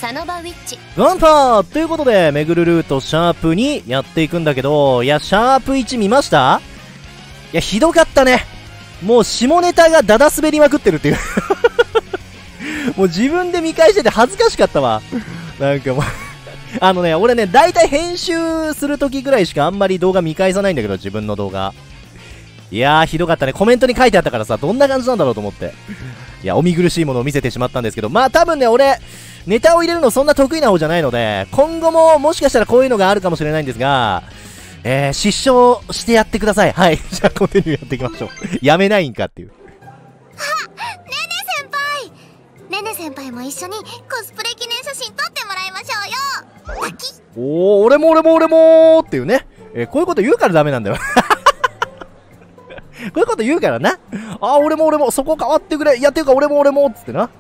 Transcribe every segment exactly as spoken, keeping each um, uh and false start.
サノバウィッチガンターということで、めぐるルートシャープにやっていくんだけど、いや、シャープいち見ました？いや、ひどかったね。もう下ネタがダダ滑りまくってるっていう。もう自分で見返してて恥ずかしかったわ。なんかもうあのね、俺ね、だいたい編集するときぐらいしかあんまり動画見返さないんだけど、自分の動画。いやー、ひどかったね。コメントに書いてあったからさ、どんな感じなんだろうと思って。いや、お見苦しいものを見せてしまったんですけど、まあ多分ね、俺、ネタを入れるのそんな得意な方じゃないので、今後ももしかしたらこういうのがあるかもしれないんですが、えー、失笑してやってください。はい。じゃあ、コンティニューやっていきましょう。やめないんかっていう。 あ、ねね先輩ねね先輩も一緒にコスプレ記念写真撮ってもらいましょうよ。 おー、俺も俺も俺もーっていうね。えー、こういうこと言うからダメなんだよ。こういうこと言うからな。あー、俺も俺も、そこ変わってくれ。いや、ていうか俺も俺もっつってな。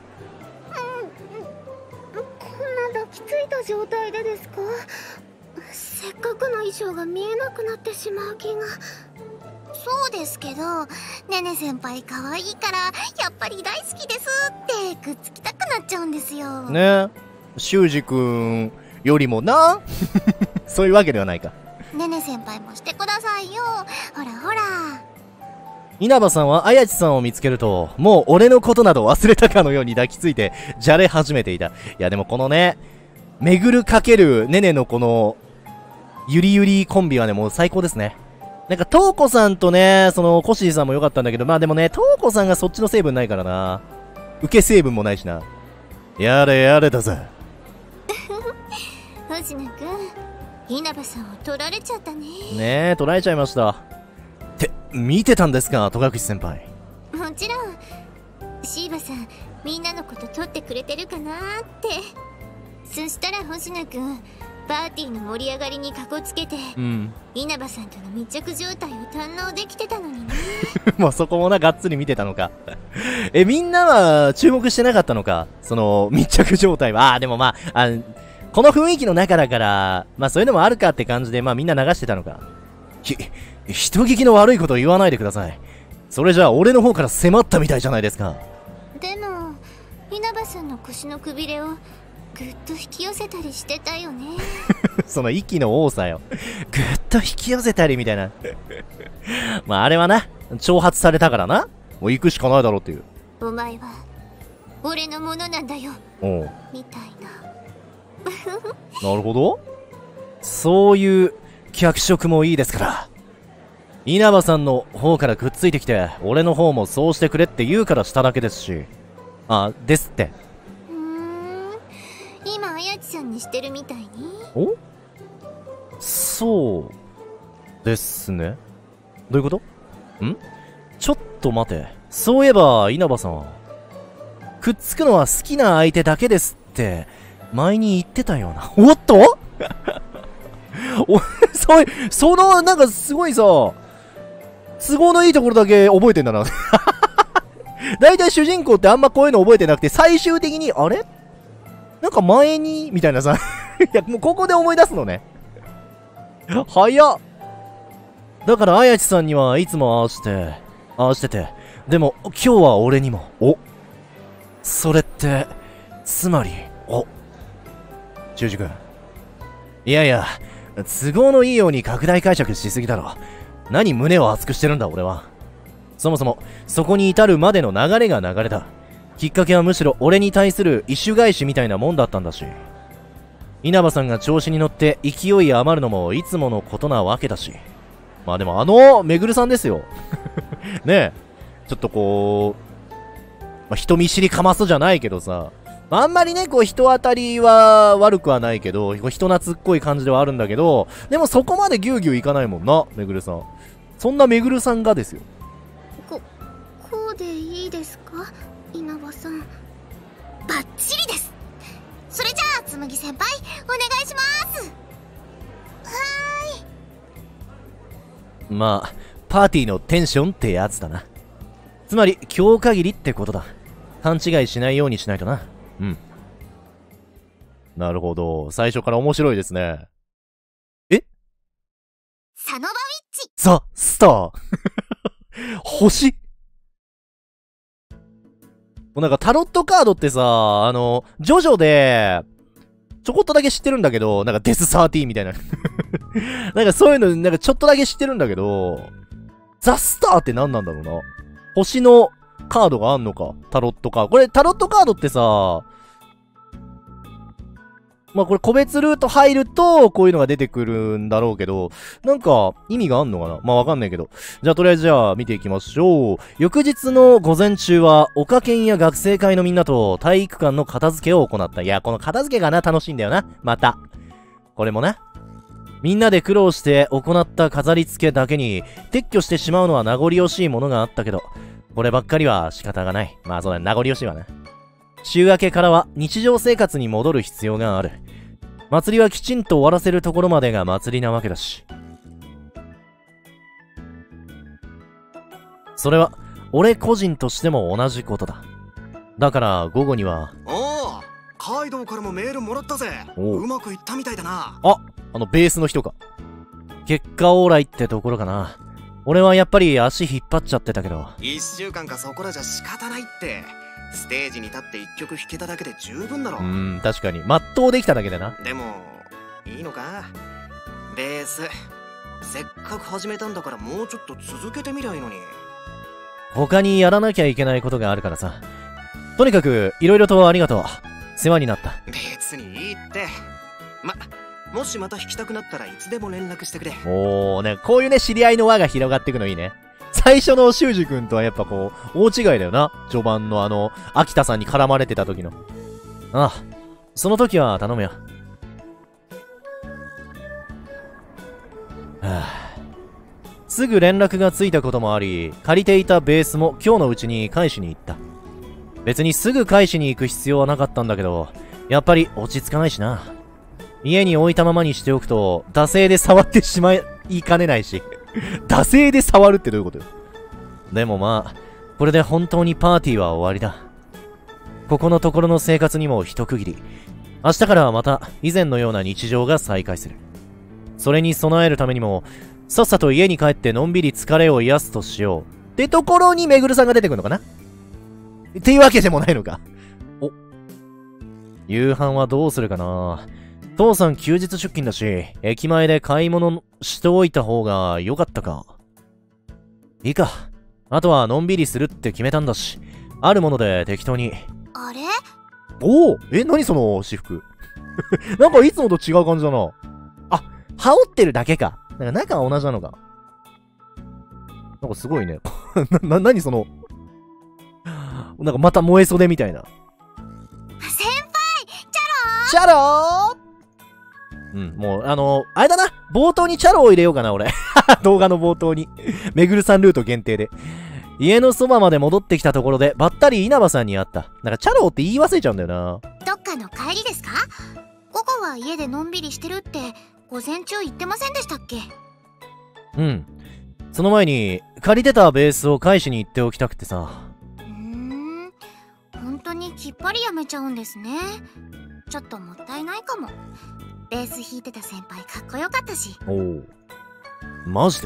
きついた状態でですか？せっかくの衣装が見えなくなってしまう気が。そうですけど、ねね先輩可愛いからやっぱり大好きですってくっつきたくなっちゃうんですよね。修二くんよりもな。そういうわけではないか。 ねね先輩もしてくださいよ。ほらほら。 稲葉さんは綾地さんを見つけると、もう俺のことなど忘れたかのように抱きついてじゃれ始めていた。いやでもこのね、めぐるかけるねねのこのゆりゆりコンビはね、もう最高ですね。なんかトウコさんとね、そのコシーさんも良かったんだけど、まあでもね、トウコさんがそっちの成分ないからな。受け成分もないしな。やれやれだぜ。 星野くん、稲葉さんを取られちゃったね。 ねえ、取られちゃいました。って見てたんですか、戸隠先輩。 もちろん。シーバさん、みんなのこと取ってくれてるかなーって。そしたら星野くん、パーティーの盛り上がりにかこつけて、うん、稲葉さんとの密着状態を堪能できてたのにね。 もうそこもな、がっつり見てたのか。え、みんなは注目してなかったのか、その密着状態は。あー、でもまあ、あ、この雰囲気の中だから、まあそういうのもあるかって感じで、まあみんな流してたのか。ひ、人聞きの悪いこと言わないでください。それじゃあ俺の方から迫ったみたいじゃないですか。 でも、稲葉さんの腰のくびれをぐっと引き寄せたりしてたよね。 その息の多さよ。ぐっと引き寄せたりみたいな。まああれはな、挑発されたからな。もう行くしかないだろうっていう。 お前は俺のものなんだよ。 おう。 みたいな。 なるほど。そういう脚色もいいですから。稲葉さんの方からくっついてきて、俺の方もそうしてくれって言うからしただけですし。あ、ですって。 うーん、今綾地さんにしてるみたいに。 お？そうですね。どういうこと？ん？ちょっと待て。そういえば稲葉さん、くっつくのは好きな相手だけですって前に言ってたような。おっとお、そういう、そのなんかすごいさ、都合のいいところだけ覚えてんだな。だいたい主人公ってあんまこういうの覚えてなくて、最終的にあれなんか前にみたいなさ。いや、もうここで思い出すのね。早っ。だから綾地さんにはいつもああしてああしてて、でも今日は俺にも。お、それってつまり、お、修二君、いやいや、都合のいいように拡大解釈しすぎだろ。何胸を熱くしてるんだ俺は。そもそもそこに至るまでの流れが流れだ。きっかけはむしろ俺に対する意趣返しみたいなもんだったんだし、稲葉さんが調子に乗って勢い余るのもいつものことなわけだし。まあでもあのめぐるさんですよ。ねえ、ちょっとこう、まあ、人見知りかますじゃないけどさ、あんまりねこう人当たりは悪くはないけど、人懐っこい感じではあるんだけど、でもそこまでギュウギュウいかないもんな、めぐるさん。そんなめぐるさんがですよ。 こ、こうでいいですか、稲葉さん。バッチリです。それじゃあ紬先輩お願いします。はーい。まあパーティーのテンションってやつだな。つまり今日限りってことだ。勘違いしないようにしないとな。うん。なるほど。最初から面白いですね。え？ サノバウィッチ。 ザ・スター。星。もうなんかタロットカードってさ、あの、ジョジョで、 ちょこっとだけ知ってるんだけど、なんかデスサーティーみたいな。なんかそういうの、なんかちょっとだけ知ってるんだけど、ザスターって何なんだろうな。星のカードがあんのか。タロットカード。これタロットカードってさ、まあこれ個別ルート入ると、こういうのが出てくるんだろうけど、なんか意味があんのかな。まあわかんないけど。じゃあとりあえずじゃあ見ていきましょう。翌日の午前中は、岡県や学生会のみんなと体育館の片付けを行った。いや、この片付けがな、楽しいんだよな。また。これもな。みんなで苦労して行った飾り付けだけに、撤去してしまうのは名残惜しいものがあったけど、こればっかりは仕方がない。まあそうだね、名残惜しいわな。週明けからは日常生活に戻る必要がある。祭りはきちんと終わらせるところまでが祭りなわけだし。それは、俺個人としても同じことだ。だから午後には。 おお、カイドウからもメールもらったぜ。うまくいったみたいだな。 あ、あのベースの人か。結果オーライってところかな。俺はやっぱり足引っ張っちゃってたけど。 一週間かそこらじゃ仕方ないって。ステージに立って一曲弾けただけで十分だろ。 うーん、確かに全うできただけでな。 でもいいのかベース。せっかく始めたんだからもうちょっと続けてみりゃいいのに。 他にやらなきゃいけないことがあるからさ。とにかくいろいろとありがとう。世話になった。 別にいいって。ま、もしまた弾きたくなったらいつでも連絡してくれ。 おーね、こういうね知り合いの輪が広がっていくのいいね。最初の修二君とはやっぱこう、大違いだよな。序盤のあの、秋田さんに絡まれてた時の。ああ、その時は頼むよ。はあ、すぐ連絡がついたこともあり、借りていたベースも今日のうちに返しに行った。別にすぐ返しに行く必要はなかったんだけど、やっぱり落ち着かないしな。家に置いたままにしておくと、惰性で触ってしまいかねないし。惰性で触るってどういうことよ。でもまあ、これで本当にパーティーは終わりだ。ここのところの生活にも一区切り。明日からはまた以前のような日常が再開する。それに備えるためにも、さっさと家に帰ってのんびり疲れを癒すとしよう。ってところにめぐるさんが出てくるのかなっていうわけでもないのか。お。夕飯はどうするかな。父さん休日出勤だし、駅前で買い物しておいた方が良かったか。いいか。あとはのんびりするって決めたんだし、あるもので適当に。 あれ？ おお、え、何その私服。なんかいつもと違う感じだな。あ、羽織ってるだけか。なんか中は同じなのか。なんかすごいね。な、な、なにその、なんかまた燃え袖みたいな。 先輩、 チャローチャローうん、もう、あのー、あれだな。冒頭にチャロを入れようかな、俺。動画の冒頭に。めぐるさんルート限定で。家のそばまで戻ってきたところで、ばったり稲葉さんに会った。なんか、チャロって言い忘れちゃうんだよな。 どっかの帰りですか？午後は家でのんびりしてるって、午前中言ってませんでしたっけ？ うん。その前に、借りてたベースを返しに行っておきたくてさ。 うーん。本当にきっぱりやめちゃうんですね。ちょっともったいないかも。ベース弾いてた先輩かっこよかったし。 おお。マジで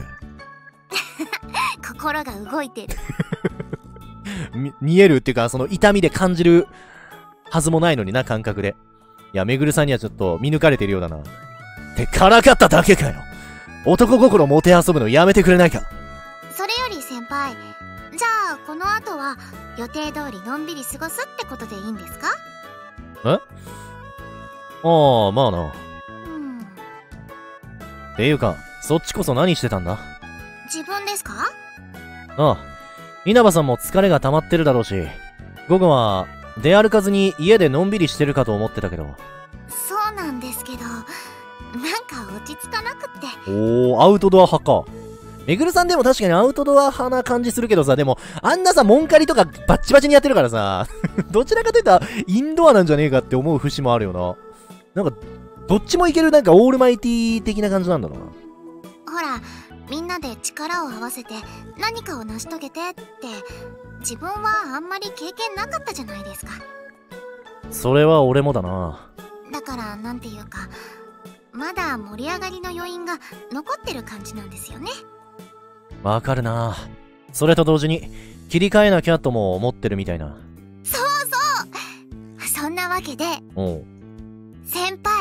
心が動いてる。 み、見えるっていうか、その痛みで感じるはずもないのにな、感覚で。いや、めぐるさんにはちょっと見抜かれてるようだな。ってからかっただけかよ。男心もてあそぶのやめてくれないか。 それより先輩、じゃあこの後は予定通りのんびり過ごすってことでいいんですか？ え？ああ、まあな。 うん。 っていうか、そっちこそ何してたんだ？ 自分ですか？ ああ。稲葉さんも疲れが溜まってるだろうし、午後は出歩かずに家でのんびりしてるかと思ってたけど。 そうなんですけど、なんか落ち着かなくって。 おー、アウトドア派か。めぐるさんでも確かにアウトドア派な感じするけどさ、でも、あんなさ、モンカリとかバッチバチにやってるからさ、どちらかというと、インドアなんじゃねえかって思う節もあるよな。なんか、どっちもいけるなんかオールマイティー的な感じなんだろうな。 ほら、みんなで力を合わせて何かを成し遂げてって、自分はあんまり経験なかったじゃないですか。 それは俺もだな。 だからなんていうか、まだ盛り上がりの余韻が残ってる感じなんですよね。 わかるな。それと同時に切り替えなきゃとも思ってるみたいな。 そうそう。そんなわけで、 おう。 先輩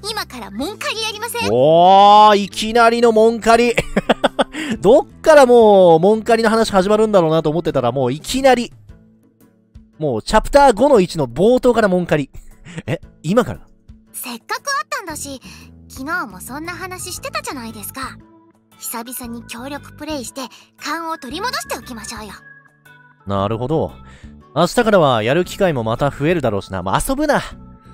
今から門借りやりません？ おー、いきなりの門借り。どっからもう門借りの話始まるんだろうなと思ってたら、もういきなり。もうチャプターごのいちの冒頭から門借り。え、今から？ せっかくあったんだし、昨日もそんな話してたじゃないですか。久々に協力プレイして勘を取り戻しておきましょうよ。 なるほど。明日からはやる機会もまた増えるだろうしな。まあ、遊ぶな。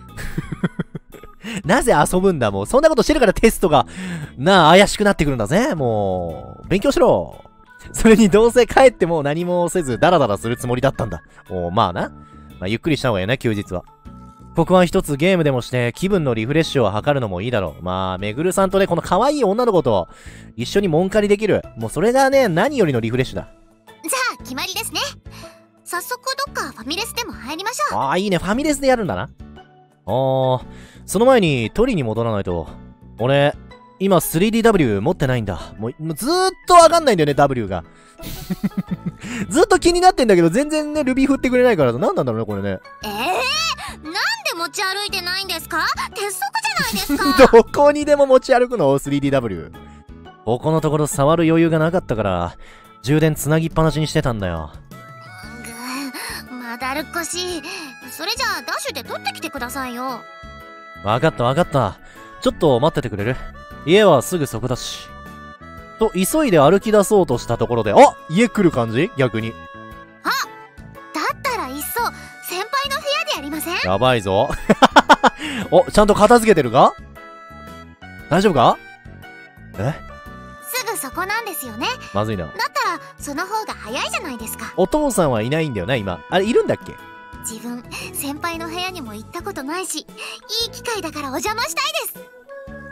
なぜ遊ぶんだもう。そんなことしてるからテストが、なあ、怪しくなってくるんだぜ。もう、勉強しろ。それにどうせ帰っても何もせずダラダラするつもりだったんだ。おまあな。まあ、ゆっくりした方がいいね、休日は。ここは一つゲームでもして気分のリフレッシュを図るのもいいだろう。まあ、めぐるさんとね、この可愛い女の子と一緒に門借りできる。もうそれがね、何よりのリフレッシュだ。 じゃあ決まりですね。早速どっかファミレスでも入りましょう。 ああ、いいね。ファミレスでやるんだな。ああ、その前に取りに戻らないと。俺、今 スリーディーダブリュー 持ってないんだ。もう、もうずーっとわかんないんだよね、W が。ずっと気になってんだけど、全然ね、ルビー振ってくれないから、何なんだろうね、これね。 ええー、なんで持ち歩いてないんですか？鉄則じゃないですか。 どこにでも持ち歩くの スリーディーダブリュー。ここのところ触る余裕がなかったから、充電つなぎっぱなしにしてたんだよ。 ぐー、まだるっこしい。それじゃあダッシュで取ってきてくださいよ。 わかったわかった。ちょっと待っててくれる？家はすぐそこだし。と、急いで歩き出そうとしたところで、あ！家来る感じ？逆に。 あ！だったらいっそ、先輩の部屋でやりません？ やばいぞ。お、ちゃんと片付けてるか？大丈夫か？え？ すぐそこなんですよね。 まずいな。 だったら、その方が早いじゃないですか。 お父さんはいないんだよな、今。あれ、いるんだっけ？ 自分、先輩の部屋にも行ったことないし、いい機会だからお邪魔したいです。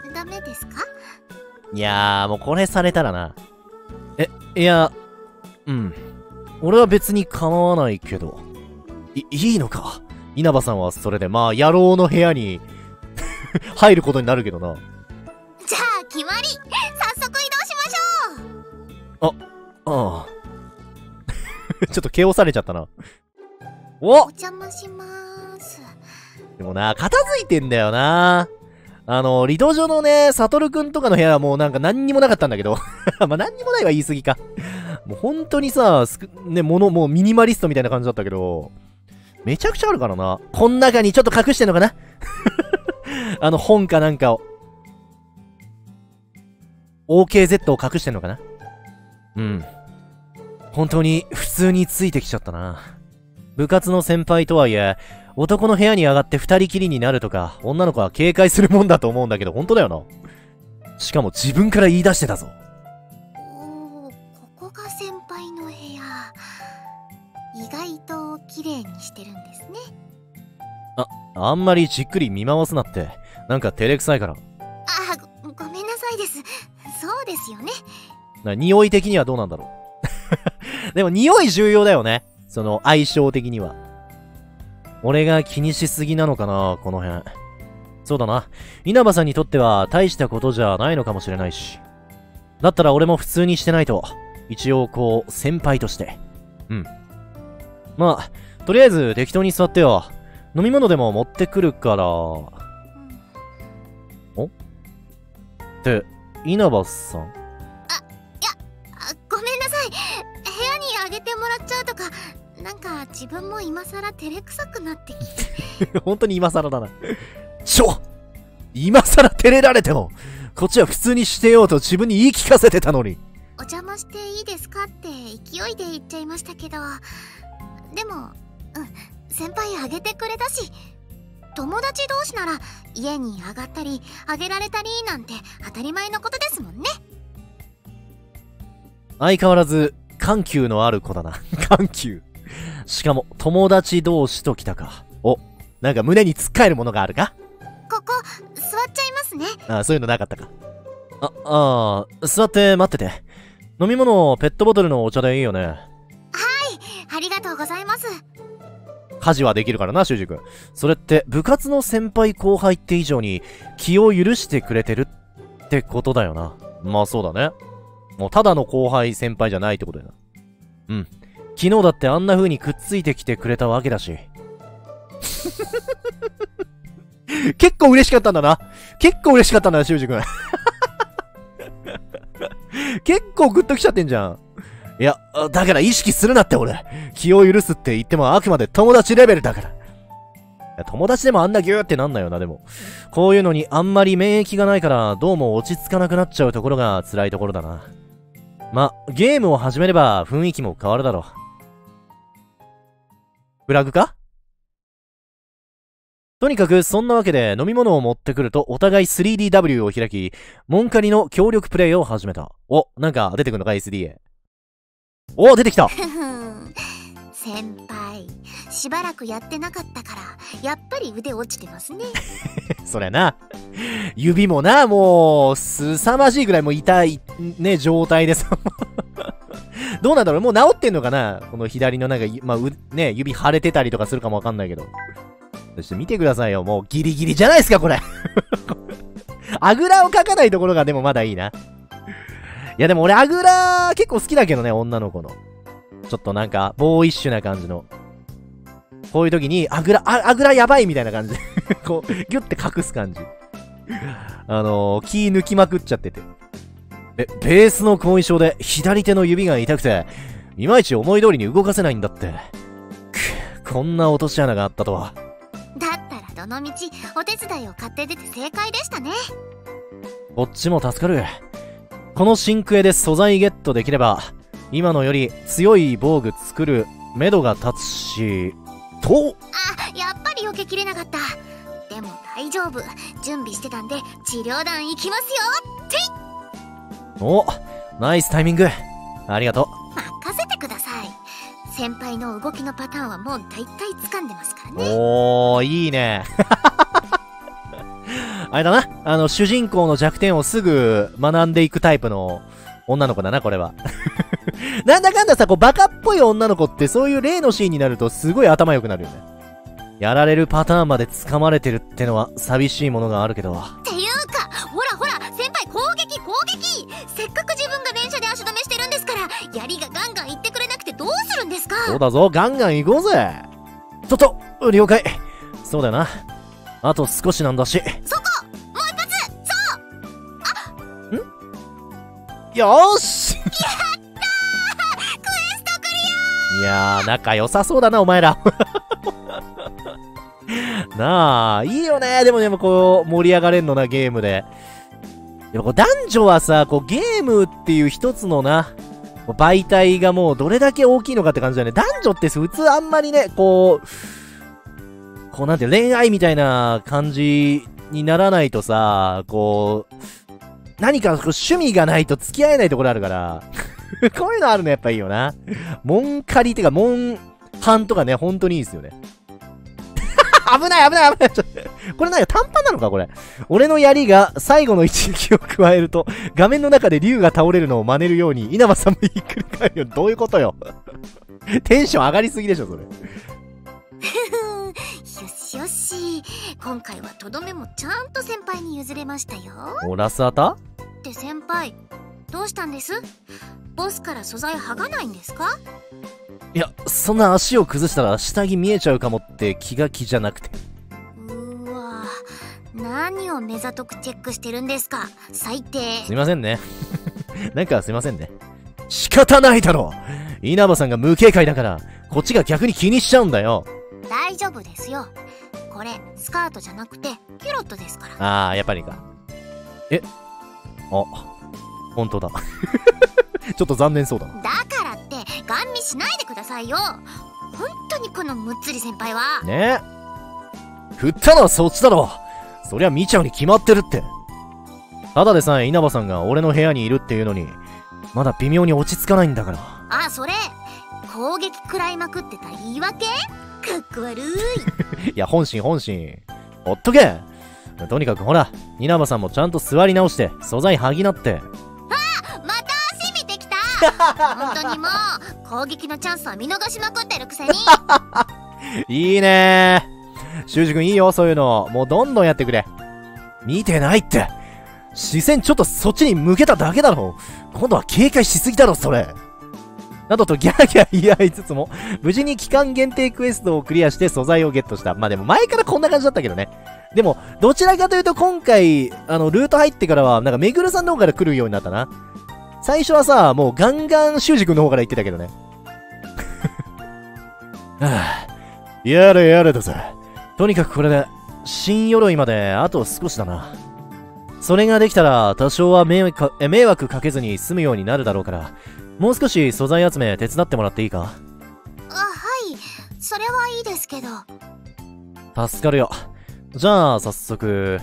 ダメですか？ いやー、もうこれされたらな。え、いや、うん。俺は別に構わないけど。い、いいのか？稲葉さんはそれで、まあ、野郎の部屋に入ることになるけどな。 じゃあ、決まり！早速移動しましょう！ あ、ああ。ちょっと毛押されちゃったな。お！ お邪魔しまーす。 でもな、片付いてんだよな。あの、リドジョのね、サトルくんとかの部屋はもうなんか何にもなかったんだけど。まあ何にもないは言い過ぎか。もう本当にさ、すく、ね、もの、もうミニマリストみたいな感じだったけど、めちゃくちゃあるからな。こん中にちょっと隠してんのかなあの本かなんかを。オーケーゼット を隠してんのかな。うん。本当に普通についてきちゃったな。部活の先輩とはいえ、男の部屋に上がって二人きりになるとか、女の子は警戒するもんだと思うんだけど、本当だよな。しかも自分から言い出してたぞ。 おー、ここが先輩の部屋。意外と綺麗にしてるんですね。 あ、あんまりじっくり見回すなって。なんか照れくさいから。 あ、ご、ごめんなさいです。そうですよね。 な、匂い的にはどうなんだろう。でも匂い重要だよね。その相性的には。俺が気にしすぎなのかな、この辺。そうだな。稲葉さんにとっては大したことじゃないのかもしれないし。だったら俺も普通にしてないと。一応こう、先輩として。うん。まあ、とりあえず適当に座ってよ。飲み物でも持ってくるから。お？って、稲葉さん？ あ、いや、あ、ごめんなさい。部屋にあげてもらっちゃうとか、なんか自分も今更照れくさくなってきて。 本当に今更だな。ちょ！今更照れられても、こっちは普通にしてようと自分に言い聞かせてたのに。 お邪魔していいですかって勢いで言っちゃいましたけど、でも、うん、先輩あげてくれたし、友達同士なら家に上がったりあげられたりなんて当たり前のことですもんね。 相変わらず緩急のある子だな。緩急。しかも友達同士と来たか。お、なんか胸に突っかえるものがあるか？ ここ座っちゃいますね。 あ、そういうのなかったか。あ、ああ、座って待ってて。飲み物ペットボトルのお茶でいいよね。 はい、ありがとうございます。 家事はできるからな、修二君。それって部活の先輩後輩って以上に気を許してくれてるってことだよな。まあそうだね。もうただの後輩先輩じゃないってことだよな。うん。昨日だってあんな風にくっついてきてくれたわけだし。 結構嬉しかったんだな。結構嬉しかったんだな、修二君。結構グッときちゃってんじゃん。いや、だから意識するなって俺。気を許すって言ってもあくまで友達レベルだから。友達でもあんなギューってなんだよな、でも。こういうのにあんまり免疫がないから、どうも落ち着かなくなっちゃうところが辛いところだな。ま、ゲームを始めれば雰囲気も変わるだろう。フラグか？とにかく、そんなわけで飲み物を持ってくるとお互い スリーディーダブリュー を開き、モンカリの協力プレイを始めた。お、なんか出てくるのか エスディーエー。お、出てきた。 先輩、しばらくやってなかったからやっぱり腕落ちてますね。 そりゃな、指もな、もう凄まじいぐらいもう痛いね状態です。どうなんだろう、もう治ってんのかな、この左のなんか、まあ、うね、指腫れてたりとかするかもわかんないけど。そして見てくださいよ、もうギリギリじゃないですかこれ。あぐらをかかないところがでもまだいいな。いやでも俺あぐら結構好きだけどね、女の子の。ちょっとなんか、ボーイッシュな感じの。こういう時に、あぐら、あ、あぐらやばいみたいな感じで。こう、ギュッて隠す感じ。あのー、気抜きまくっちゃってて。え、ベースの後遺症で左手の指が痛くて、いまいち思い通りに動かせないんだって。く、こんな落とし穴があったとは。 だったらどのみち、お手伝いを買って出て正解でしたね。 こっちも助かる。この真空で素材ゲットできれば、今のより強い防具作る目処が立つし、と、 あ、やっぱり避けきれなかった。でも大丈夫、準備してたんで治療団行きますよ。てい。 お、ナイスタイミング。ありがとう。任せてください。先輩の動きのパターンはもう大体掴んでますからね。 おー、いいね。あれだな、あの主人公の弱点をすぐ学んでいくタイプの女の子だな、これは。なんだかんださ、こうバカっぽい女の子ってそういう例のシーンになるとすごい頭良くなるよね。やられるパターンまで掴まれてるってのは寂しいものがあるけど。 っていうか、ほらほら、先輩攻撃攻撃。せっかく自分が連射で足止めしてるんですから、槍がガンガンいってくれなくてどうするんですか。 そうだぞ、ガンガン行こうぜ。ちょっと、了解。そうだよな。あと少しなんだし。 そこ、もう一発。そう。 あ、ん？よーし。 やったー、クエストクリア。 いやー、仲良さそうだな、お前ら。なあ、いいよね。でもでもこう、盛り上がれんのな、ゲームで。でもこう、男女はさ、こう、ゲームっていう一つのな、媒体がもうどれだけ大きいのかって感じだよね。男女って普通あんまりね、こう、こうなんて恋愛みたいな感じにならないとさ、こう、何か趣味がないと付き合えないところあるから、こういうのあるのやっぱいいよな。モンカリってか、モンハンとかね、本当にいいですよね。危ない危ない危ない。ちょっとこれなんか短パンなのかこれ。俺の槍が最後の一撃を加えると、画面の中で竜が倒れるのを真似るように、稲葉さんもひっくり返るよ。どういうことよ。テンション上がりすぎでしょ、それ。 よしよし。今回はとどめもちゃんと先輩に譲れましたよ。 お、ラスアタ？ って先輩、どうしたんです？ボスから素材剥がないんですか？ いや、そんな足を崩したら下着見えちゃうかもって気が気じゃなくて。 うーわ、何を目ざとくチェックしてるんですか、最低。 すいませんね。なんかすいませんね。仕方ないだろう。稲葉さんが無警戒だから、こっちが逆に気にしちゃうんだよ。 大丈夫ですよ。これ、スカートじゃなくて、キュロットですから。 あー、やっぱりか。え、あ、本当だ。ちょっと残念そうだな。 だからってガン見しないでくださいよ。本当にこのむっつり先輩はねえ、振ったのはそっちだろ。そりゃ見ちゃうに決まってるって。ただでさえ稲葉さんが俺の部屋にいるっていうのに、まだ微妙に落ち着かないんだから。 あ、それ攻撃食らいまくってた言い訳？かっこ悪い。 いや、本心本心。ほっとけ。とにかくほら、稲葉さんもちゃんと座り直して素材剥ぎなって。 また足見てきた。本当にもう攻撃のチャンスは見逃しまくってるくせに。 いいねー。修二君いいよ、そういうの。もうどんどんやってくれ。見てないって。視線ちょっとそっちに向けただけだろ。今度は警戒しすぎだろ、それ。などとギャーギャー言い合いつつも、無事に期間限定クエストをクリアして素材をゲットした。まあでも前からこんな感じだったけどね。 でも、どちらかというと今回、あの、ルート入ってからは、なんか、めぐるさんの方から来るようになったな。最初はさ、もうガンガン修二君の方から言ってたけどね。はぁ、やれやれだぜ。とにかくこれで、新鎧まであと少しだな。それができたら、多少は迷惑か、え迷惑かけずに済むようになるだろうから、もう少し素材集め手伝ってもらっていいか？ あ、はい。それはいいですけど。 助かるよ。じゃあ、早速。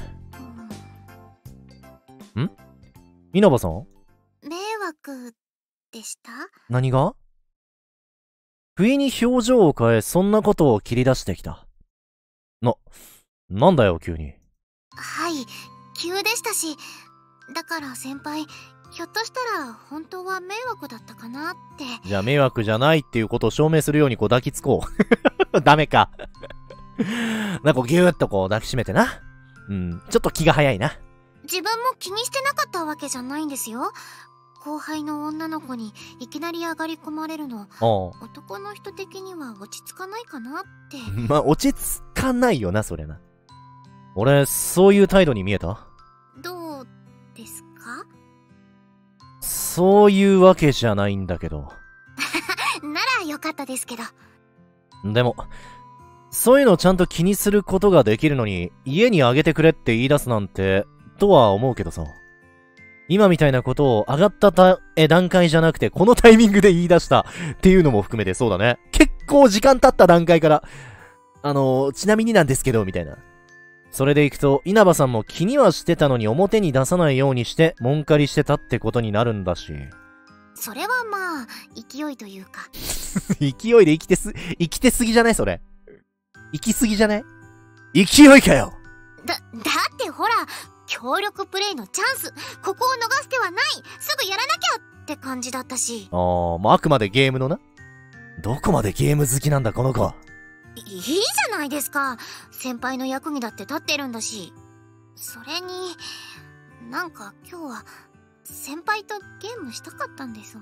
ん？稲葉さん？ 迷惑でした？ 何が？不意に表情を変え、そんなことを切り出してきた。な、なんだよ、急に。 はい、急でしたし、だから先輩、ひょっとしたら本当は迷惑だったかなって。 じゃあ迷惑じゃないっていうことを証明するようにこう抱きつこう。ダメか。なんかギューッとこう抱きしめてな。うん、ちょっと気が早いな。 自分も気にしてなかったわけじゃないんですよ。後輩の女の子にいきなり上がり込まれるの、男の人的には落ち着かないかなって。 まあ、落ち着かないよな、それな。俺、そういう態度に見えた？ どうですか？ そういうわけじゃないんだけど。 ならよかったですけど。 でも、そういうのちゃんと気にすることができるのに、家にあげてくれって言い出すなんて、とは思うけどさ。今みたいなことを上がったたえ段階じゃなくて、このタイミングで言い出したっていうのも含めてそうだね。結構時間経った段階から、あのー、ちなみになんですけど、みたいな。それでいくと、稲葉さんも気にはしてたのに表に出さないようにして、門借りしてたってことになるんだし。 それはまあ、勢いというか。 勢いで生きてす、生きてすぎじゃないそれ。生きすぎじゃない勢いかよ。 だ、だってほら、協力プレイのチャンス、ここを逃してはない、すぐやらなきゃって感じだったし。 あー、まあ、あくまでゲームのな。どこまでゲーム好きなんだこの子。 いいじゃないですか。先輩の役にだって立ってるんだし。それに、なんか今日は先輩とゲームしたかったんです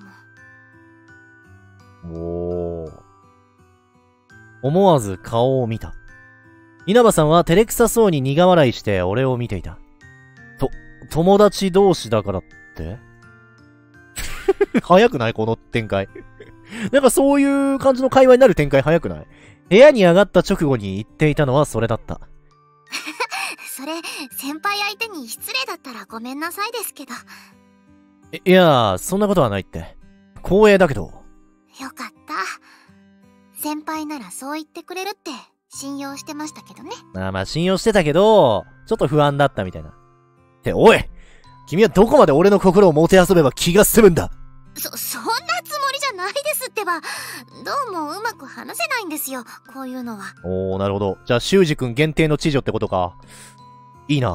もん。 おー。思わず顔を見た。稲葉さんは照れくさそうに苦笑いして俺を見ていた。と、友達同士だからって早くないこの展開。なんかそういう感じの会話になる展開早くない？部屋に上がった直後に言っていたのはそれだった。 それ、先輩相手に失礼だったらごめんなさいですけど。 いやー、そんなことはないって。光栄だけど。 よかった。先輩ならそう言ってくれるって信用してましたけどね。 ああ、まあ信用してたけど、ちょっと不安だったみたいな。って、おい！君はどこまで俺の心をもてあそべば気が済むんだ！ そ、そんなつもりじゃないですってば。どうもうまく話せないんですよ、こういうのは。 おー、なるほど。じゃあ、修二くん限定の知女ってことか。いいな。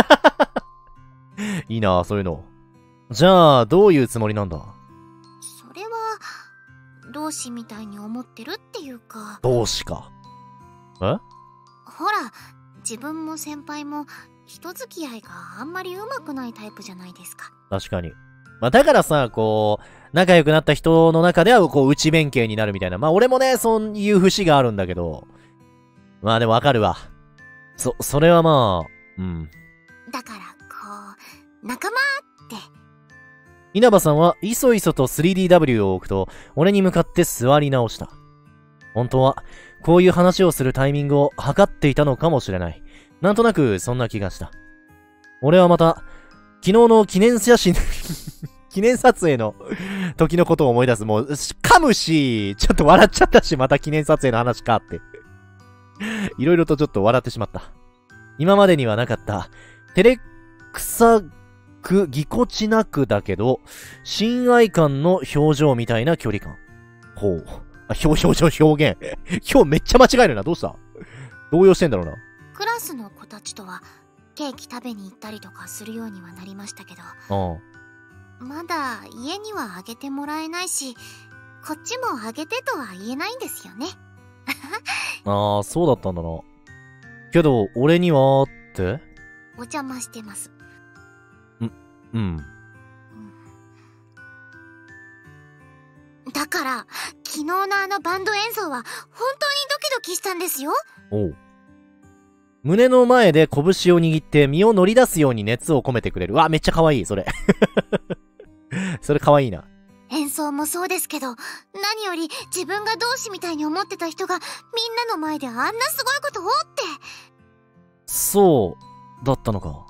いいな、そういうの。じゃあ、どういうつもりなんだ？ それは、同志みたいに思ってるっていうか。 同志か。え？ ほら、自分も先輩も人付き合いがあんまり上手くないタイプじゃないですか。 確かに。まあ、だからさ、こう、仲良くなった人の中では、こう、内弁慶になるみたいな。まあ、俺もね、そういう節があるんだけど。まあ、でもわかるわ。そ、それはまあ、うん。 だから、こう、仲間って。 稲葉さんはいそいそと スリーディーダブリュー を置くと、俺に向かって座り直した。本当は、こういう話をするタイミングを測っていたのかもしれない。なんとなく、そんな気がした。俺はまた、昨日の記念写真、記念撮影の時のことを思い出す。もう、噛むし、ちょっと笑っちゃったし、また記念撮影の話かって。いろいろとちょっと笑ってしまった。今までにはなかった、照れくさく、ぎこちなくだけど、親愛感の表情みたいな距離感。ほう。あ、表、表情、表現。今日めっちゃ間違えるな。どうした？動揺してんだろうな。 クラスの子たちとは、ケーキ食べに行ったりとかするようにはなりましたけど、 ああ、まだ家にはあげてもらえないし、こっちもあげてとは言えないんですよね。 ああ、そうだったんだな。けど、俺にはって？ お邪魔してます。 ん、うん。 だから、昨日のあのバンド演奏は本当にドキドキしたんですよ。 おう。 胸の前で拳を握って身を乗り出すように熱を込めてくれる。わ、めっちゃ可愛い、それ。それ可愛いな。 演奏もそうですけど、何より自分が同志みたいに思ってた人がみんなの前であんなすごいことをって。 そうだったのか。 はい、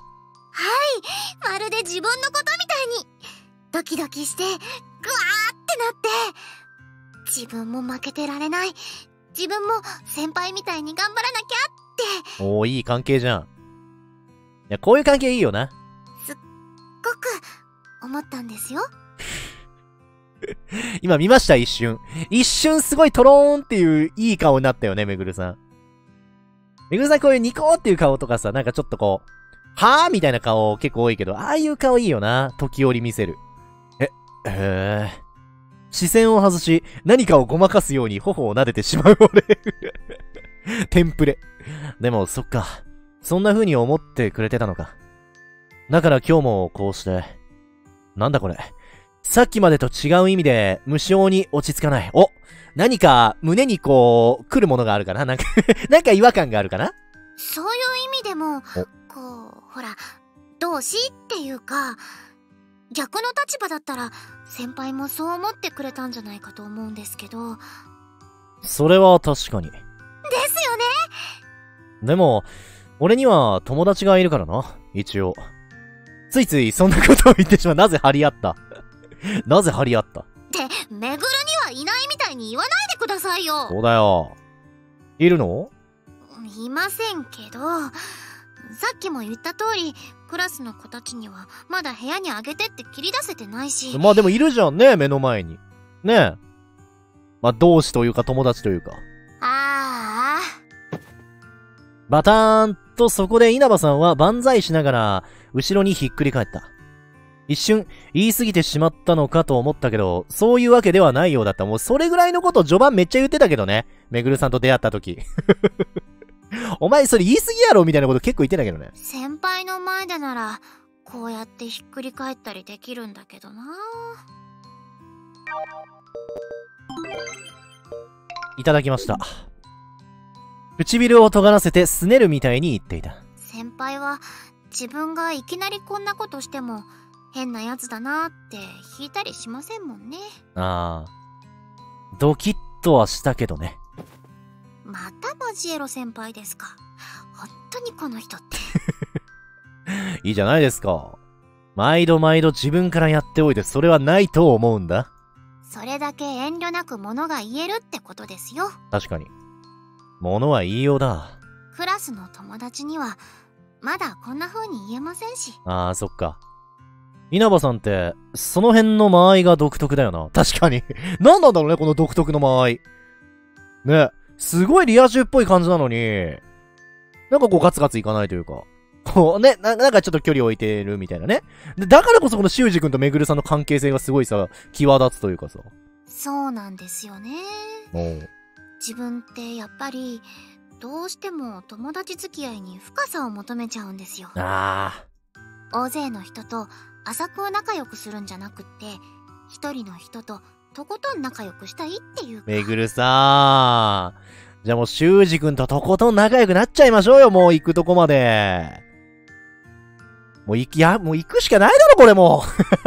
まるで自分のことみたいにドキドキしてグワーってなって、自分も負けてられない、自分も先輩みたいに頑張らなきゃって。 おー、いい関係じゃん。いや、こういう関係いいよな。 すっごく思ったんですよ。 今見ました、一瞬。一瞬すごいトローンっていういい顔になったよね、めぐるさん。めぐるさんこういうニコーっていう顔とかさ、なんかちょっとこう、はぁみたいな顔結構多いけど、ああいう顔いいよな。時折見せる。え、へぇ。視線を外し、何かをごまかすように頬を撫でてしまう俺。テンプレ。でも、そっか。そんな風に思ってくれてたのか。だから今日もこうして。なんだこれ。さっきまでと違う意味で無性に落ち着かない。お、何か胸にこう来るものがあるかな。なんかなんか違和感があるかな。 そういう意味でもこうほら同志っていうか、逆の立場だったら先輩もそう思ってくれたんじゃないかと思うんですけど。 それは確かに。ですよね。 でも俺には友達がいるからな、一応。ついついそんなことを言ってしまう。なぜ張り合ったなぜ張り合ったって、 めぐるにはいないみたいに言わないでくださいよ。 そうだよ。いるの？ いませんけど、さっきも言った通り、クラスの子たちにはまだ部屋にあげてって切り出せてないし。 まあでもいるじゃんね、目の前に。ねえ。まあ同志というか友達というか。 ああ。 バターンとそこで稲葉さんは万歳しながら後ろにひっくり返った。一瞬言い過ぎてしまったのかと思ったけど、そういうわけではないようだった。もうそれぐらいのこと序盤めっちゃ言ってたけどね。めぐるさんと出会った時。お前それ言い過ぎやろみたいなこと結構言ってたけどね。 先輩の前でならこうやってひっくり返ったりできるんだけどな。 いただきました。唇を尖らせてすねるみたいに言っていた。 先輩は自分がいきなりこんなことしても変なやつだなって引いたりしませんもんね。 ああ。ドキッとはしたけどね。 またマジエロ先輩ですか。本当にこの人って。 いいじゃないですか。毎度毎度自分からやっておいてそれはないと思うんだ。 それだけ遠慮なく物が言えるってことですよ。 確かに。物は言いようだ。 クラスの友達にはまだこんな風に言えませんし。 ああ、そっか。稲葉さんって、その辺の間合いが独特だよな。確かに。何なんだろうね、この独特の間合い。ね。すごいリア充っぽい感じなのに、なんかこうガツガツいかないというか。こうね、な、なんかちょっと距離を置いてるみたいなね。で、だからこそこの修二君とめぐるさんの関係性がすごいさ、際立つというかさ。 そうなんですよね。自分ってやっぱり、どうしても友達付き合いに深さを求めちゃうんですよ。 ああ。大勢の人と浅く仲良くするんじゃなくって、一人の人ととことん仲良くしたいっていうか。 めぐるさー。じゃあもう修二君ととことん仲良くなっちゃいましょうよ、もう行くとこまで。もう行き、や、もう行くしかないだろ、これも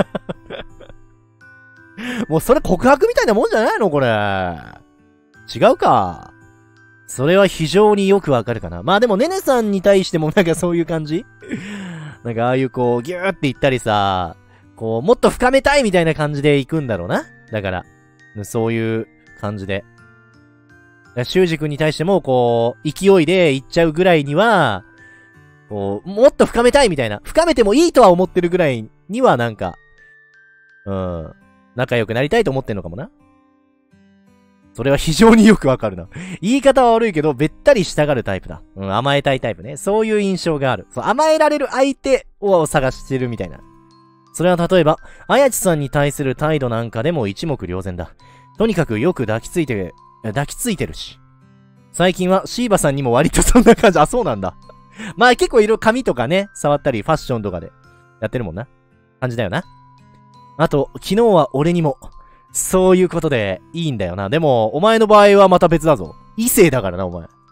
う。もうそれ告白みたいなもんじゃないの、これ。違うか。それは非常によくわかるかな。まあでもねねさんに対してもなんかそういう感じなんかああいうこうギューって言ったりさ、こうもっと深めたいみたいな感じで行くんだろうな。だから、そういう感じで。修二君に対してもこう、勢いで行っちゃうぐらいには、こう、もっと深めたいみたいな。深めてもいいとは思ってるぐらいにはなんか、うん、仲良くなりたいと思ってんのかもな。それは非常によくわかるな。言い方は悪いけど、べったりしたがるタイプだ。うん、甘えたいタイプね。そういう印象がある。そう、甘えられる相手を探してるみたいな。それは例えば、あやちさんに対する態度なんかでも一目瞭然だ。とにかくよく抱きついて、抱きついてるし。最近はシーバさんにも割とそんな感じ。あ、そうなんだ。まあ結構いろいろ髪とかね、触ったりファッションとかでやってるもんな。感じだよな。あと、昨日は俺にも、そういうことでいいんだよな。でも、お前の場合はまた別だぞ。異性だからな、お前。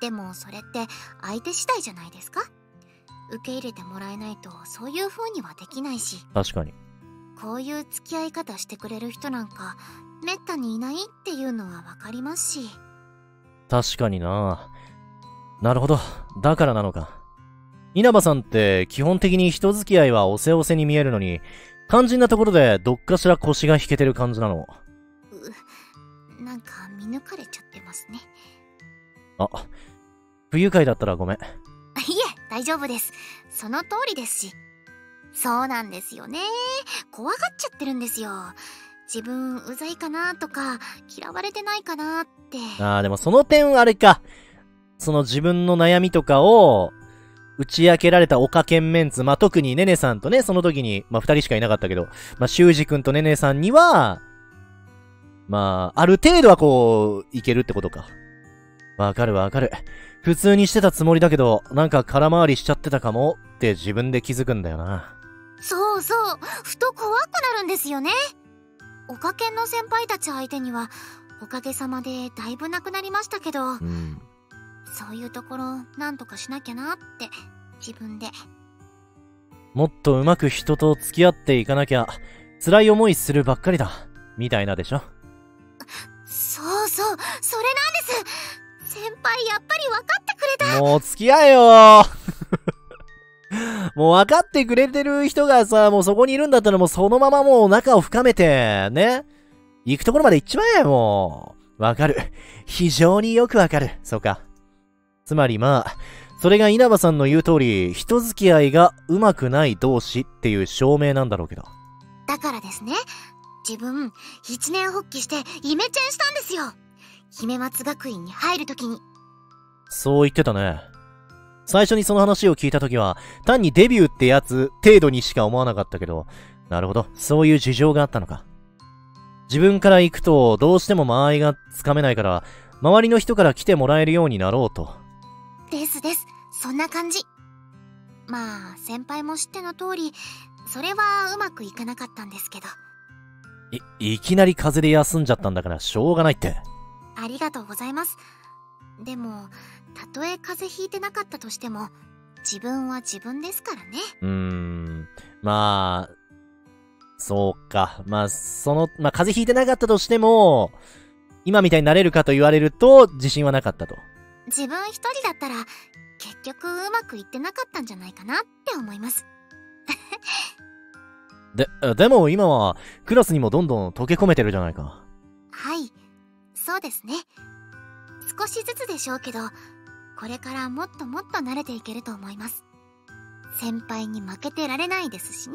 でもそれって相手次第じゃないですか。受け入れてもらえないとそういう風にはできないし、 確かに。 こういう付き合い方してくれる人なんかめったにいないっていうのはわかりますし。 確かにな。なるほど。だからなのか。稲葉さんって基本的に人付き合いはおせおせに見えるのに、肝心なところでどっかしら腰が引けてる感じなの。 う、なんか見抜かれちゃってますね。 あ、不愉快だったらごめん。 いえ、大丈夫です。その通りですし。そうなんですよね。怖がっちゃってるんですよ。自分うざいかなとか嫌われてないかなって。 あー、でもその点あれか。その自分の悩みとかを打ち明けられたオカケンメンツ、まあ、特にネネさんとね、その時に、まあ、二人しかいなかったけど、まあ、修二くんとネネさんには、まあ、ある程度はこう、いけるってことか。わかるわかる。普通にしてたつもりだけど、なんか空回りしちゃってたかもって自分で気づくんだよな。 そうそう、ふと怖くなるんですよね。おかけんの先輩たち相手にはおかげさまでだいぶなくなりましたけど、 うん。 そういうところなんとかしなきゃなって自分で。 もっとうまく人と付き合っていかなきゃ辛い思いするばっかりだみたいなでしょ。 そうそう、それなんです。先輩やっぱり分かってくれた。 もう付き合えよもう分かってくれてる人がさ、もうそこにいるんだったらもうそのままもう仲を深めて、ね。行くところまで行っちまえ、もう。わかる。非常によくわかる。そうか。つまりまあ、それが稲葉さんの言う通り、人付き合いがうまくない同士っていう証明なんだろうけど。 だからですね、自分一年発起してイメチェンしたんですよ。姫松学院に入るときに。 そう言ってたね。最初にその話を聞いたときは、単にデビューってやつ程度にしか思わなかったけど、なるほど、そういう事情があったのか。自分から行くと、どうしても間合いがつかめないから、周りの人から来てもらえるようになろうと。 ですです、そんな感じ。まあ、先輩も知っての通り、それはうまくいかなかったんですけど。 い、いきなり風邪で休んじゃったんだから、しょうがないって。 ありがとうございます。でも、たとえ風邪ひいてなかったとしても、自分は自分ですからね。 うーん、まあ、そうか。まあ、その、まあ、風邪ひいてなかったとしても、今みたいになれるかと言われると、自信はなかったと。 自分一人だったら、結局うまくいってなかったんじゃないかなって思います。 で、でも今は、クラスにもどんどん溶け込めてるじゃないか。 はい、そうですね。少しずつでしょうけど、これからもっともっと慣れていけると思います。先輩に負けてられないですしね。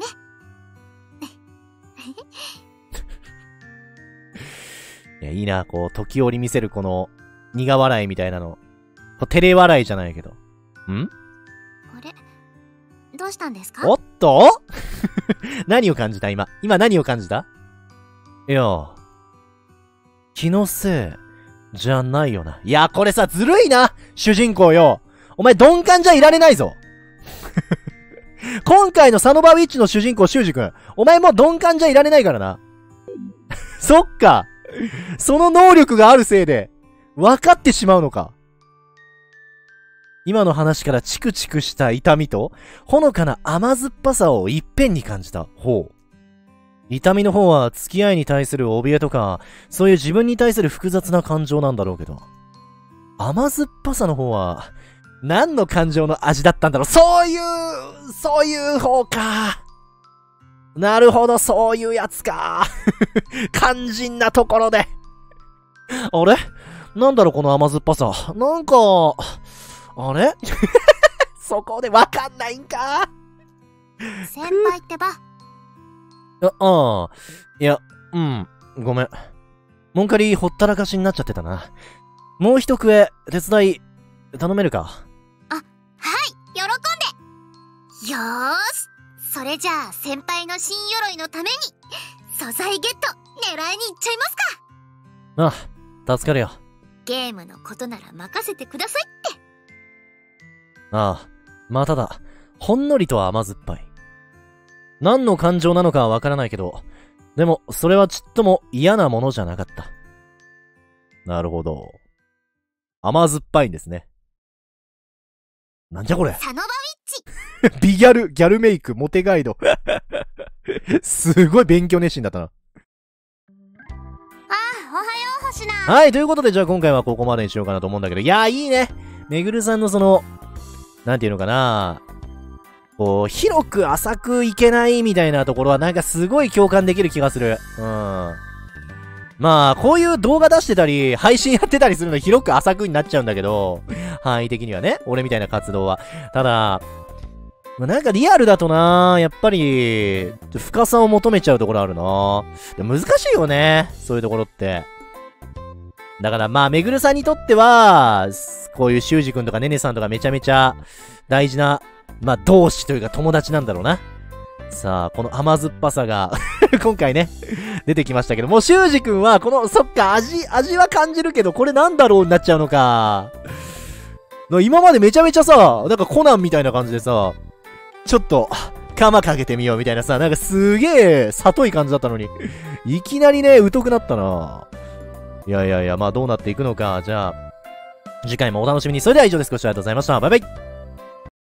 いや、いいな、こう、時折見せるこの、苦笑いみたいなの。こう照れ笑いじゃないけど。ん？ あれ？どうしたんですか？ おっと何を感じた今。今何を感じた？いや、気のせい、じゃないよな。いや、これさ、ずるいな主人公よ。お前鈍感じゃいられないぞ今回のサノバウィッチの主人公、修二くん。お前もう鈍感じゃいられないからな。そっか。その能力があるせいで、分かってしまうのか。今の話からチクチクした痛みと、ほのかな甘酸っぱさをいっぺんに感じた。ほう。痛みの方は付き合いに対する怯えとか、そういう自分に対する複雑な感情なんだろうけど。甘酸っぱさの方は、何の感情の味だったんだろう。そういう、そういう方か。なるほど、そういうやつか。肝心なところで。あれ？なんだろう、この甘酸っぱさ。なんか、あれそこでわかんないんか。 先輩ってば。 あ、ああ。いや、うん、ごめん。もんかりほったらかしになっちゃってたな。もう一食え、手伝い、頼めるか？ あ、はい、喜んで。よーし。それじゃあ先輩の新鎧のために素材ゲット狙いに行っちゃいますか。 ああ、助かるよ。 ゲームのことなら任せてくださいって。 ああ、まあただ、ほんのりと甘酸っぱい。何の感情なのかはわからないけど、でもそれはちっとも嫌なものじゃなかった。なるほど。甘酸っぱいんですね。 なんじゃこれ。 サノバウィッチ。 ビギャル、ギャルメイク、モテガイド。すごい勉強熱心だったな。 あ、おはよう、星名。 はい、ということで、じゃあ今回はここまでにしようかなと思うんだけど、いやー、いいね。めぐるさんのその、なんていうのかな、こう、広く浅くいけないみたいなところはなんかすごい共感できる気がする。うん。まあ、こういう動画出してたり、配信やってたりするの広く浅くになっちゃうんだけど、範囲的にはね、俺みたいな活動は。ただ、まあ、なんかリアルだとな、やっぱり、深さを求めちゃうところあるな。で難しいよね、そういうところって。だからまあ、めぐるさんにとっては、こういうしゅうじくんとかねねさんとかめちゃめちゃ大事な、まあ、同志というか友達なんだろうな。さあ、この甘酸っぱさが、今回ね、出てきましたけど、もうしゅうじくんは、この、そっか、味、味は感じるけど、これなんだろうになっちゃうのか。今までめちゃめちゃさ、なんかコナンみたいな感じでさ、ちょっと、鎌かけてみようみたいなさ、なんかすげえ、里い感じだったのに、いきなりね、疎くなったな。いやいやいや、まあどうなっていくのか、じゃあ、次回もお楽しみに。それでは以上です。ご視聴ありがとうございました。バイバイ。